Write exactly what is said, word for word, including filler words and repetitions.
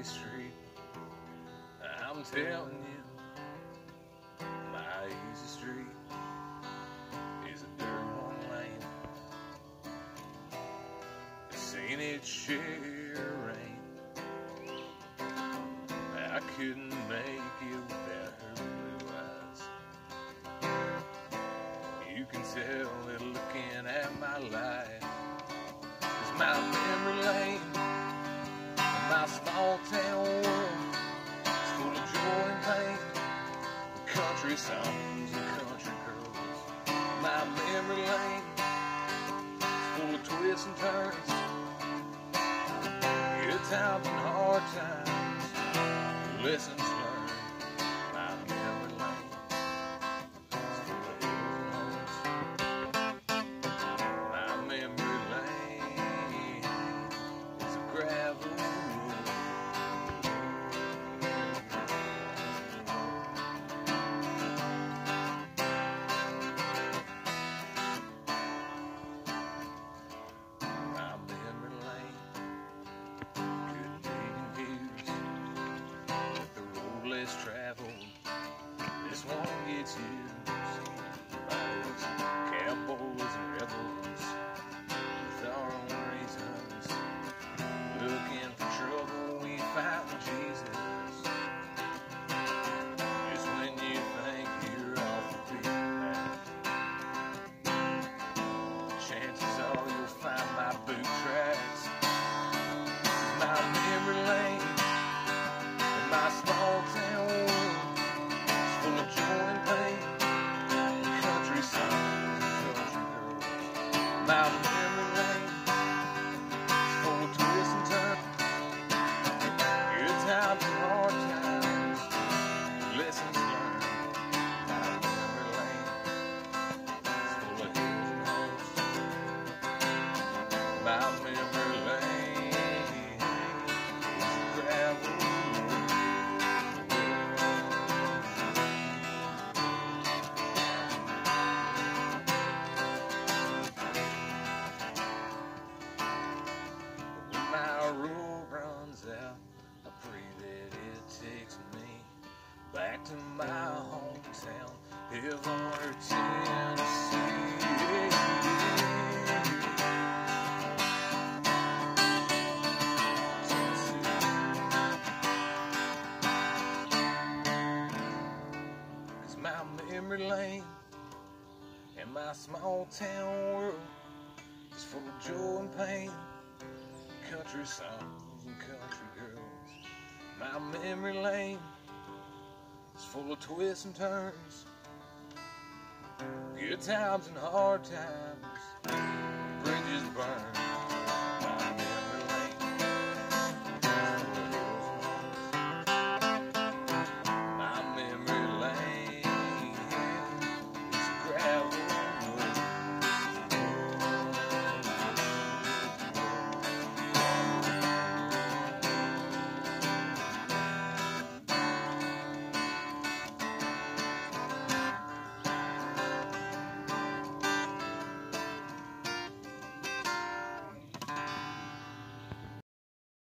street. I'm telling you, my easy street is a dirt one lane. It's seen its share of rain. I couldn't make it without her blue eyes. You can tell that looking at my life is my memory lane. And my small town world is full of joy and pain, country songs and country girls. My memory lane is full of twists and turns, good times and hard times, lessons learned. My memory lane is full of hills and homes. My memory lane is a gravel road. My memory lane couldn't be confused with the road less traveled. This one gets used by us cowboys and rebels with our own reasons. Looking for trouble, we find Jesus. Just when you think you're off the beaten path, chances are you'll find my boot tracks. My memory lane and my small town world is full of joy and pain, country songs and country girls. My memory lane is full of twists and turns, good times and hard times, lessons learned. My memory lane is full of hills and homes. My memory lane is a gravel road. When my road runs out, I pray that it takes me back to my hometown, Hillhorn, Tennessee. It's my memory lane and my small town world is full of joy and pain, country songs and country girls. My memory lane is full of twists and turns, good times and hard times, bridges burned.